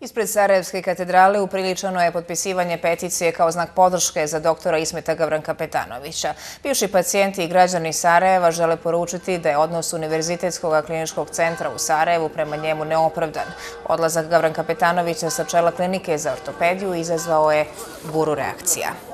Ispred Sarajevske katedrale upriličeno je potpisivanje peticije kao znak podrške za doktora Ismeta Gavranka Petanovića. Bivši pacijenti i građani Sarajeva žele poručiti da je odnos Univerzitetskog kliničkog centra u Sarajevu prema njemu neopravdan. Odlazak Gavranka Petanovića sa čela klinike za ortopediju izazvao je buru reakcija.